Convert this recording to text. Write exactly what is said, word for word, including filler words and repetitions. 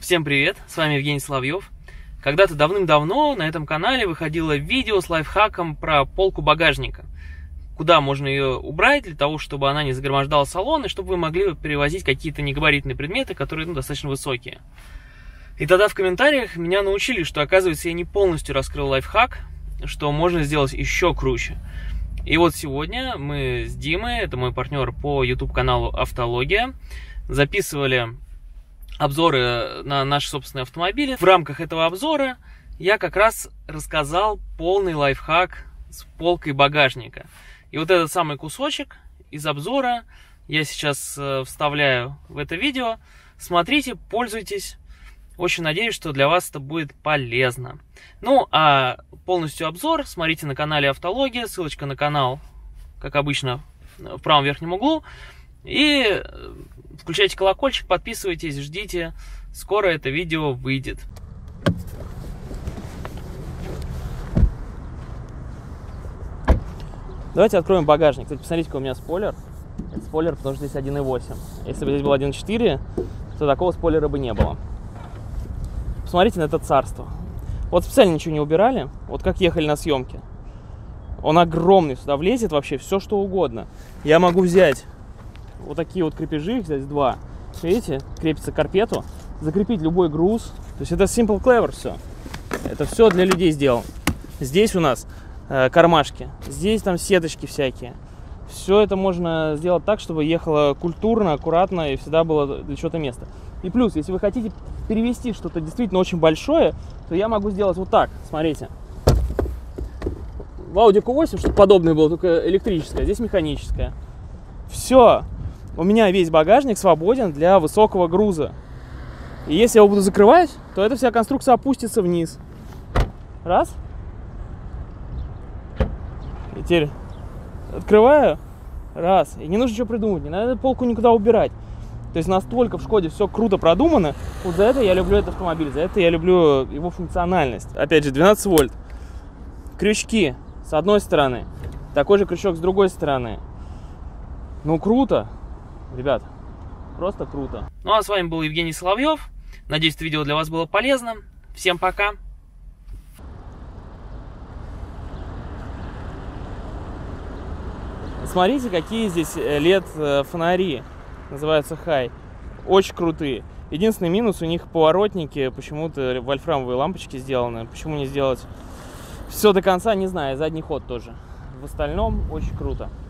Всем привет, с вами Евгений Соловьев. Когда-то давным-давно на этом канале выходило видео с лайфхаком про полку багажника. Куда можно ее убрать для того, чтобы она не загромождала салон, и чтобы вы могли перевозить какие-то негабаритные предметы, которые ну, достаточно высокие. И тогда в комментариях меня научили, что, оказывается, я не полностью раскрыл лайфхак, что можно сделать еще круче. И вот сегодня мы с Димой, это мой партнер по YouTube-каналу Автология, записывали обзоры на наши собственные автомобили. В рамках этого обзора я как раз рассказал полный лайфхак с полкой багажника. И вот этот самый кусочек из обзора я сейчас вставляю в это видео. Смотрите, пользуйтесь. Очень надеюсь, что для вас это будет полезно. Ну, а полностью обзор смотрите на канале Автология. Ссылочка на канал, как обычно, в правом верхнем углу. И включайте колокольчик, подписывайтесь, ждите. Скоро это видео выйдет. Давайте откроем багажник. Кстати, посмотрите, какой у меня спойлер. Это спойлер, потому что здесь один и восемь. Если бы здесь был один и четыре, то такого спойлера бы не было. Посмотрите на это царство. Вот специально ничего не убирали. Вот как ехали на съемке. Он огромный, сюда влезет вообще все, что угодно. Я могу взять вот такие вот крепежи, здесь два. Видите, крепится к карпету. Закрепить любой груз. То есть это simple clever все. Это все для людей сделано. Здесь у нас э, кармашки. Здесь там сеточки всякие. Все это можно сделать так, чтобы ехало культурно, аккуратно и всегда было для чего-то место. И плюс, если вы хотите перевести что-то действительно очень большое, то я могу сделать вот так. Смотрите. В Audi кью восемь что-то подобное было, только электрическое. Здесь механическое. Все. У меня весь багажник свободен для высокого груза. И если я его буду закрывать, то эта вся конструкция опустится вниз. Раз. И теперь открываю. Раз. И не нужно ничего придумать. Не надо полку никуда убирать. То есть настолько в Шкоде все круто продумано. Вот за это я люблю этот автомобиль. За это я люблю его функциональность. Опять же, двенадцать вольт. Крючки с одной стороны. Такой же крючок с другой стороны. Ну, круто. Ребят, просто круто. Ну, а с вами был Евгений Соловьев. Надеюсь, это видео для вас было полезно. Всем пока. Смотрите, какие здесь лед фонари. Называются High. Очень крутые. Единственный минус, у них поворотники почему-то вольфрамовые лампочки сделаны. Почему не сделать все до конца, не знаю. Задний ход тоже. В остальном очень круто.